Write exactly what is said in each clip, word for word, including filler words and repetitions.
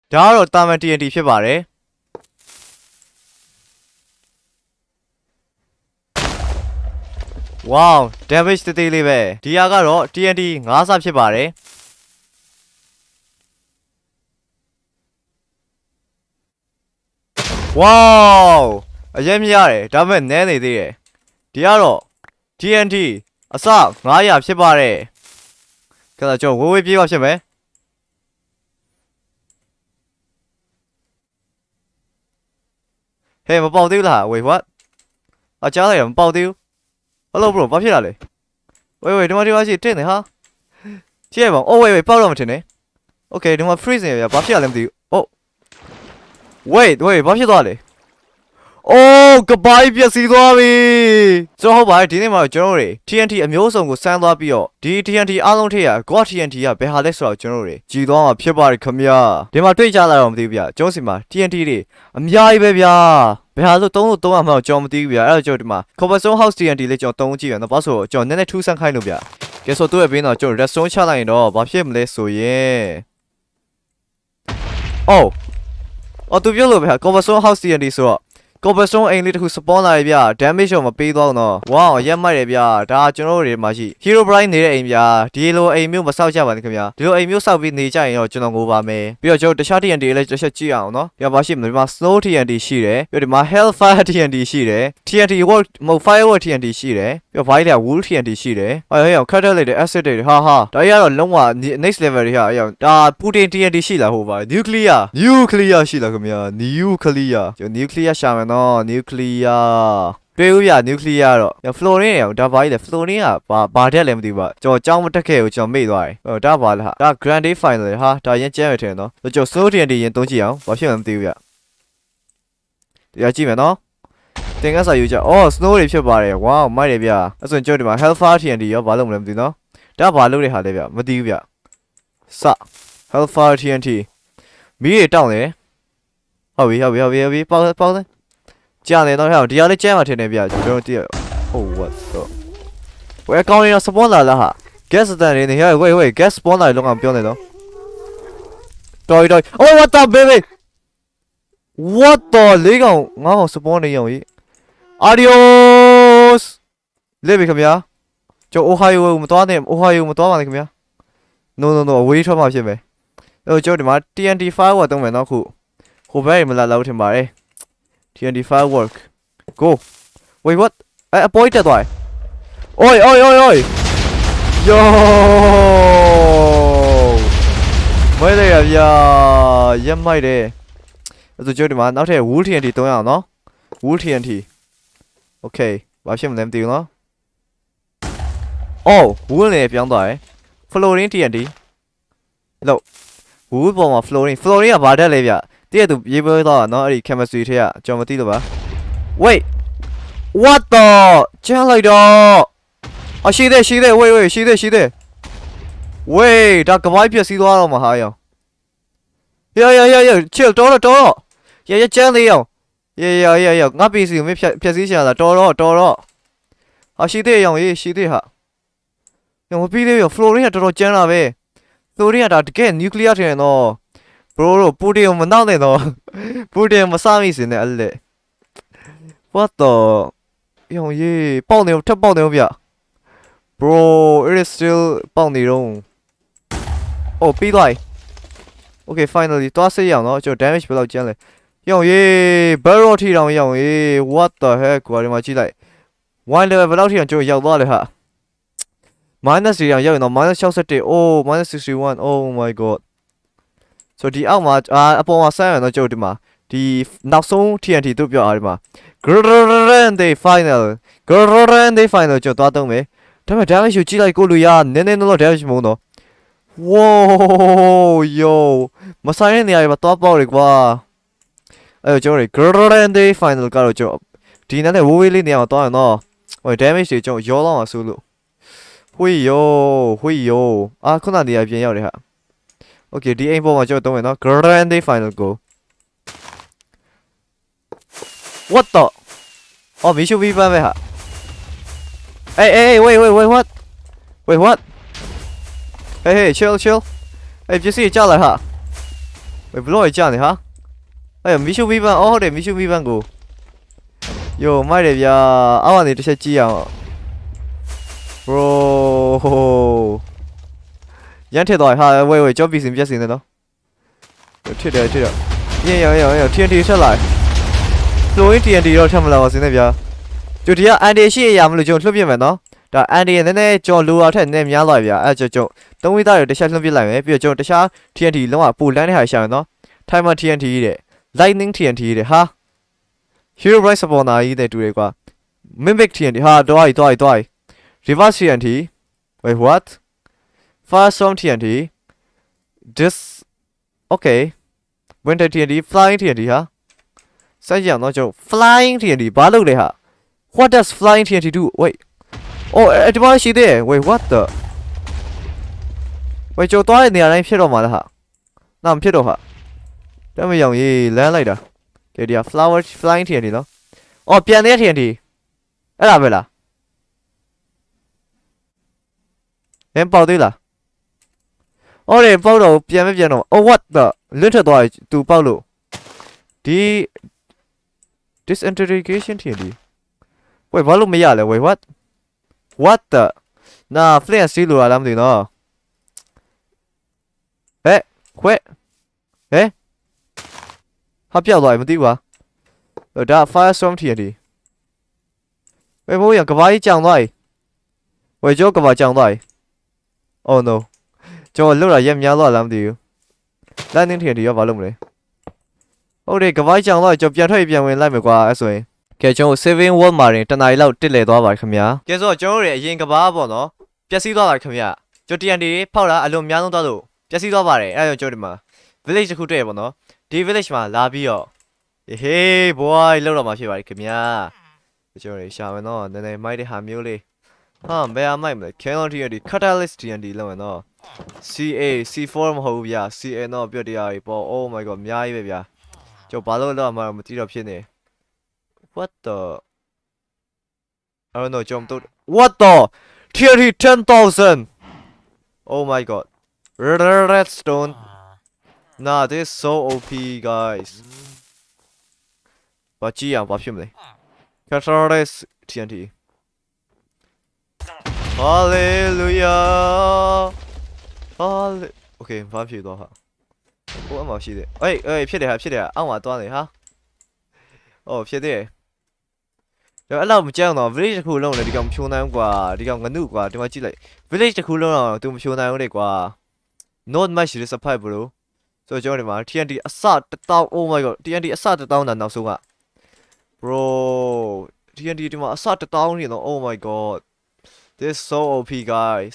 ဒါကတော့တာမန် T N T ဖြစ်ပါတယ်ဝေါ damage တေးသေးလေးပဲဒီဟာကတော့ T N T ငါးဆဖြစ်ပါတယ်ဝေါအရင်မြင်ရတယ်ဒါပေမဲ့နည်းနေသေးတယ်ဒီကတော့ T N T အစငါးရာဖြစ်ပါတယ်ကဲကျွန်တော်ဝေးဝေးပြေးပါဖြစ်မယ်ဟဲ့မပေါက်သေးဘူးလား wait what အကြားလိုက်ရမပေါက်သေးဘူး hello bro ဘာဖြစ်လာလဲ wait wait ဒီမှာဒီမှာရှိတင်းနေဟာကြည့်ရပါဦး oh wait wait ပေါက်တော့မထင်နဲ့ okay ဒီမှာ freeze နေရဘာဖြစ်ရလဲမသိဘူး oh wait wait ဘာဖြစ်သွားလဲ oh ကပိုင်းပြက်စီးသွားပြီကျွန်တော်ဟုတ်ပါတယ်ဒီနေ့မှာကျွန်တော်တို့ T N T အမျိုးစုံကိုစမ်းသွားပြီးတော့ဒီ T N T အားလုံးထိရ God T N T ကဘယ်ဟာလဲဆိုတော့ကျွန်တော်တို့ကြည်သွားမှာဖြစ်ပါတယ်ခင်ဗျာဒီမှာတွေ့ကြလာတော့မသိဘူးဗျကျွန်တော်စီမှာ T N T တွေအများကြီးပဲဗျာဘယ်ဟာလို့သုံးလို့သုံးရမှာကျွန်တော်မသိဘူးဗျအဲ့တော့ကျွန်တော်ဒီမှာ Cobblestone House T N T လေးကျွန်တော်သုံးကြည့်ရအောင်ဘာလို့ဆိုကျွန်တော်နည်းနည်းထူးဆန်းခိုင်းလို့ဗျကဲဆိုသူ့ရဲ့ဘင်းတော့ကျွန်တော် redstone ချလိုက်ရင်တော့ဘာဖြစ်မလဲဆိုရင် oh အော်သူပြောလို့ဗျ Cobblestone House T N T ဆိုတော့Cobblestone အိမ်လေးတစ်ခု spawn လာရဗျ damage တော့မပေးသွားတော့ wow ရက်မိုက်တယ်ဗျဒါကျွန်တော်တို့တွေမှာရှိ Hero Brian နေတဲ့အိမ်ဗျဒီလိုအိမ်မျိုးမဆောက်ကြပါနဲ့ခင်ဗျဒီလိုအိမ်မျိုးဆောက်ပြီးနေကြရင်တော့ကျွန်တော်ငိုပါမယ်ပြီးတော့ကျွန်တော်တခြား T N T လည်းတစ်ချက်ကြည့်အောင်နော်ပြပါရှိမလဲဒီမှာ Snow T N T ရှိတယ်ပြီးတော့ဒီမှာ Hellfire T N T ရှိတယ် T N T World မဟုတ် Firework T N T ရှိတယ်ပြီးတော့ Violet Wool T N T ရှိတယ်ဟဲ့ဟဲ့ Cutter လိုက်တဲ့ Acid တွေဟာဟာဒါကြီးကတော့လုံးဝ next level တွေဟာအရောက်ဒါ Putin T N T ရှိလားဟိုပါ Nuclear Nuclear ရှိလားခင်ဗျ Nuclear ကျွန်တော် Nuclear ရှာမယ်နော် Nuclearတွေ့ဦးပြ nuclear တော့ fluorine ရောဒါဘာကြီးလဲ fluorine ကဘာဘာတက်လဲမသိဘူးပါကျွန်တော်ကြောင်းမတက်ခဲ့ဘူးကျွန်တော်မေ့သွားတယ်ဟိုဒါဘာလဲဟာဒါ grande final လေဟာဒါရင်ကျဲမယ်ထင်နော်ကျွန်တော် slow T N T ရင်သုံးကြည့်အောင်ဘာဖြစ်မှမသိဘူးဗျတရားကြည့်မယ်နော်တင်ကစားယူကြအော် snow တွေဖြစ်ပါတယ်ဝေါမိုက်တယ်ဗျအဲ့ဆိုကျွန်တော်ဒီမှာ hellfire T N T ရောဘာလုပ်မလဲမသိနော်ဒါဘာလုပ်တဲ့ဟာလဲဗျမသိဘူးဗျစ hellfire T N T မီးတွေတောင်းတယ်ဟုတ်ပြီဟုတ်ပြီဟုတ်ပြီဟုတ်ပြီပေါက်ပေါက်တယ်ကြာနေတော့ဟဲ့ဒီအားလေးကျဲမှာထင်နေဗျကျွန်တော်တည့် oh what so ဝယ်ကောင်းနေတော့ spawn လာလားဟာ gas တန်နေနေဟဲ့ wait wait gas spawn လာလုံးအောင်ပြောနေတော့တော်တော် oh what the baby what the လေးကောင်ငါ့ကောင် spawn နေရောင်ကြီး adios လေးပြီခင်ဗျာကျွန်တော် Ohio မသွားနဲ့ Ohio မသွားပါနဲ့ခင်ဗျာ no no no ဝေးထွက်မှာဖြစ်မယ်အဲ့ကျွန်တော်ဒီမှာ T N T firework သုံးမယ်နော်ခုဟိုဘက်မလာလောက်ထင်ပါတယ်T N T firework go wait what အဲ့အပေါ်တက်သွား oi oi oi oi yo မိုက်တယ်ဗျာရက်မိုက်တယ်အဲ့ဆိုကျွန်တော်ဒီမှာနောက်ထပ် wool T N T သုံးရအောင်နော် wool T N T okay ဘာဖြစ်မလဲမသိဘူးနော် oh wool နဲ့ပြောင်းသွားတယ် fluorine T N T လို့ wool ပေါ်မှာ fluorine fluorine ကဘာတက်လဲဗျတည့်ရသူရေးပွဲတော့နော်အဲ့ဒီ chemistry ထဲကကျွန်တော်မသိလို့ပါ wait what the ကျန်လိုက်တော့အရှိသေးရှိသေး wait wait ရှိသေးရှိသေး wait ဒါကမိုင်းပြစီသွားတော့မှာဟာရောရရရရ chill တော်တော့တော်တော့ရရကျန်သေးအောင်ရရရရငါ P C ကိုမဖြတ်ဖြတ်စည်းချင်တာတော်တော့တော်တော့အရှိသေးအောင်ရေးရှိသေးဟာညမပြီးသေးရော fluorine ကတော်တော်ကျန်လာပဲ fluorine ကဒါတကယ် nuclear ထင်တော့bro ပူတင်မနောက်နဲ့တော့ပူတင်မစားမိစင်နဲ့အဲ့လေ what the ယောင်ရေးပေါက်နေထပ်ပေါက်နေဗျ bro it is still ပေါက်နေတော့ oh ပြီးသွား okay finally သွားစစ်ရအောင်နော်ကျွန်တော် damage ဘယ်လောက်ကျန်းလဲယောင်ရေး barrel ထိတောင်ယောင်ရေး what the heck ကွာဒီမှာကြည့်လိုက် one level ဘယ်လောက်ထိအောင်ကျွန်တော်ရောက်သွားလဲဟာ minus တွေအောင်ရောက်ရင်တော့ minus ၆၁ oh minus sixty-one oh my god so ဒီအောက်မှာအာအပေါ်မှာဆန်းရတော့ကျုပ်ဒီမှာဒီနောက်ဆုံး T N T တို့ပြောအားဒီမှာ grande final grande final ကျုပ်သွားတော့မယ်ဒါပေမဲ့ damage ကိုကြည့်လိုက်ကိုလူရနည်းနည်းတော့ damage မဟုတ်တော့ wow yo မဆိုင်တဲ့နေရာမှာတော့ပေါက်တယ်ကွာအဲ့တော့ကျုပ်တွေ grande final ကတော့ကျုပ်ဒီနေ့နဲ့ဝေးဝေးလေးနေရာမှာတော့ရတော့ဟို damage တွေကျုပ်ရောတော့မှာဆိုလို့ဟွေယောဟွေယောအာခုနနေရာပြင်ရောက်တယ်ဟာokay ဒီအိမ်ပေါ်မှာကျွန်တော်သုံးမယ်နော် grande final go what the အော်မီရှူဘီပန်းပဲဟာ hey hey wait wait wait what wait what hey hey chill chill အဲ့ပစ္စည်းကြောက်လိုက်ဟာ喂，不落去讲的哈。哎呀，米修米班，哦好的，米修米班go。哟，买的呀，阿旺你这些鸡样，bro。yan铁到哈，喂喂，叫比心比心的喏。铁掉铁掉，耶哟哟哟 ，T N T 出来。Flowing T N T တော့ထပ်မလာပါစင်းနဲ့ဗျာကျိုဒီကအန်ဒီရှိရမလို့ကျုံလှုပ်ပြမယ်နော်ဒါအန်ဒီနည်းနည်းကျုံလိုအောင်ထက်နည်းများလာဗျာအဲကျုံကျုံသုံးဝိသားတွေတစ်ချက်လှုပ်ပြလိုက်မယ်ပြီးတော့ကျုံတခြား T N T လုံးဝပိုလန်းတဲ့ဟာရှာမယ်နော် Timer T N T တဲ့ Lightning T N T တဲ့ဟာ Hero Bright Spawner ကြီးတဲ့တူတယ်ကွာ Mimic T N T ဟာတော့යිတော့යිတော့යි Reverse T N T Wait what Firestorm T N T This Okay Winter T N T Flying T N T ဟာစမ်းကြအောင်တော့ကျုံ Flying T N T ဘာလုပ်လဲဟာ What does Flying T N T do Wait Oh ဒီမှာရှိသေးတယ် Wait what the Wait ကျုံသွားတဲ့နေရာတိုင်းဖြစ်တော့မှာလားဟာနာမဖြစ်တော့ဟာတမယောင်ကြီးလမ်းလိုက်တာကဲဒီက Flower Flying T N T နော်အော်ပြန်တဲ့ T N T အဲ့ဒါပဲလားဟင်ပေါက်သေးလားအော်လေပေါက်တော့ပြန်မပြန်တော့ Oh what the လွတ်ထွက်သွားသူပေါက်လို့ဒီ Disintegration T N T Wait ဘာလို့မရလဲ Wait what What the နာ Flint စီးလို့လားမသိနော်ဟဲ့ခွဲဟဲ့ဟာပြောက်သွားပြီမသိဘူးကွာဒါ Firestorm T N T ဝေးဘိုးရကဘာကြီးကြောင်သွားပြီဝေးကျော်ကဘာကြောင်သွားပြီ Oh no ကျော်လောက်ရရက်များသွားလားမသိဘူး Lightning T N T ရောဘာလုပ်မလဲဟုတ်တယ်ကဘာကြီးကြောင်သွားကျော်ပြန်ထွက်ပြန်ဝင်လိုက်မယ်ကွာအဲ့ဆိုရင်ကဲကျွန်တော် saving wall မှာတင်တနားရီလောက်တစ်လဲသွားပါခင်ဗျာကဲဆိုတော့ကျွန်တော်တို့ရဲ့အရင်ကဘာပေါ့နော်ပျက်စီးသွားပါခင်ဗျာကျွန်တော် T N T ဖောက်တာအလွန်များဆုံးသွားလို့ပျက်စီးသွားပါတယ်အဲ့ဒါကြောင့်ကျွန်တော်ဒီမှာ village တစ်ခုတွေ့ရပေါ့နော်ဒီ village မှာလာပြီးတော့ Hey boy လောက်တော့မှာဖြစ်ပါတယ်ခင်ဗျာကျွန်တော်ရှာမယ်နော်နည်းနည်းမိုက်တဲ့ဟာမျိုးလေးဟာဘယ်အမိုက်မလဲ Canon T N T Catalyst T N T လောက်မယ်နော် C A C four မဟုတ်ဘူးဗျာ C A တော့ပြတ်တရားကြီးပေါ့ Oh my god အများကြီးပဲဗျာကျွန်တော်ဘာလို့လောက်မှမသိတော့ဖြစ်နေ What the I don't know jump to What the T N T ten thousand Oh my god Redstone Nah this is so O P guys ဘာကြည့်အောင်ဘာဖြစ်မလဲ Catalyst T N T Hallelujah Hallelujah Okay ဘာဖြစ်တော့ဟာဟိုအမှရှိတယ်အေးအေးဖြစ်တယ်ဟာဖြစ်တယ်ဟာအောက်မှာသွားနေဟာအော်ဖြစ်တယ်ဒါအဲ့လောက်မကြောက်တော့ village တစ်ခုလုံးလည်းဒီကောင်မဖြိုးနိုင်ဘူးကွာဒီကောင်ငနုကွာဒီမှာကြည့်လိုက် village တစ်ခုလုံးတော့သူမဖြိုးနိုင်ဘူးလေကွာ not much disappoint bro ဆိုတော့ကျွန်တော်ဒီမှာ T N T အစတစ်တောင်း Oh my god T N T အစတစ်တောင်းတာနောက်ဆုံးက bro T N T ဒီမှာအစတစ်တောင်းနေတော့ Oh my god this is so O P guys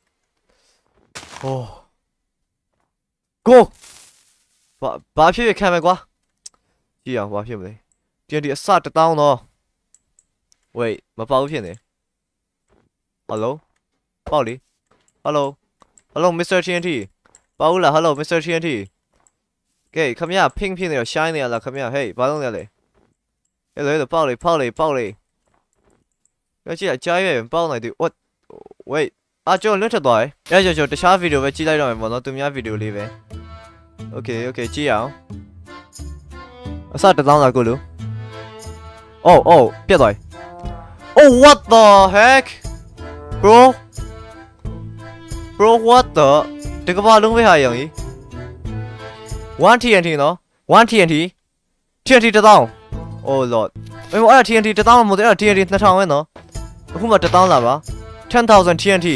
Oh go ဘာဘာဖြစ်ဖြစ်ခံမယ်ကွာကြည့်အောင်ဘာဖြစ်မလဲ T N T အစတစ်တောင်းတော့Wait မပေါက်ဖြစ်နေ Hello ပေါက်လေ Hello Hello Mister T N T ပေါက်လား Hello Mister T N T ကဲခမရ ping ဖြစ်နေတော့ shine နေရလားခမရ Hey ဘာလုပ်နေလဲအဲ့လိုတော့ပေါက်လေပေါက်လေပေါက်လေကြည့်လိုက်ကြားရရင်ပေါက်နိုင်တယ် What Wait အာကျွန်တော်လွတ်ထသွားတယ်အဲ့ကျွန်တော်တခြားဗီဒီယိုပဲကြည့်လိုက်တော့မယ်ပေါ့နော်သူများဗီဒီယိုလေးပဲ Okay okay ကြည့်အောင်အစတစ်တောင်းလာကိုလို့ Oh oh ပြတ်သွား Oh what the heck Bro Bro what the ဒီကဘာလုံးပဲဟာရောင်ကြီး one T N T နော် one T N T T N T တစ်တောင်း Oh lord မင်းအဲ့ T N T တစ်တောင်းမဟုတ်တယ်အဲ့ T N T နှစ်ထောင်ပဲနော်အခုမှတစ်တောင်းလာပါ ten thousand T N T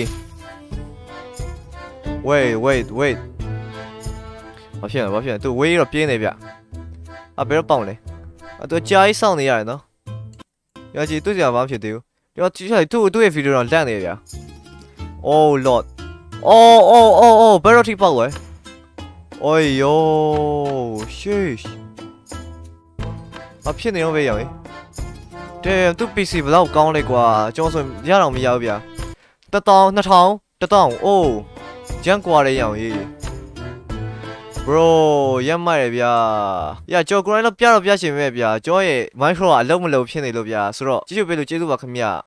Wait wait wait ဘာဖြစ်လဲဘာဖြစ်လဲသူဝေးတော့ပြင်းနေဗျအဘယ်တော့ပေါင်လဲအတူကြာကြီးစောင့်နေရတယ်နော်ရကြည့်သူ့ကြာဘာဖြစ်သေးဘူးဒီကကြည့်လိုက်သူ့သူ့ရဲ့ဗီဒီယိုတော့လန့်နေဗျာ Oh lord Oh oh oh oh ဘယ်တော့ထိပေါက်လဲ Oh yo sheesh ဘာဖြစ်နေရောပဲရောင်တဲ့သူ့ P C ဘလောက်ကောင်းလဲကွာကျွန်တော်ဆိုရအောင်မရဘူးဗျာတစ်တောင်းနှစ်ထောင်တစ်တောင်း Oh ကျန်းကွာတဲ့ရောင်ကြီး Bro ရမ်းမိုက်ရဗျာရကြော် grind တော့ပြတော့ပြရှင်ပဲဗျာကျော်ရဲ့ micro ကအလုံးမလုံးဖြစ်နေလို့ဗျာဆိုတော့ကြည့်ကြပေးလို့ကျေးဇူးပါခင်ဗျာ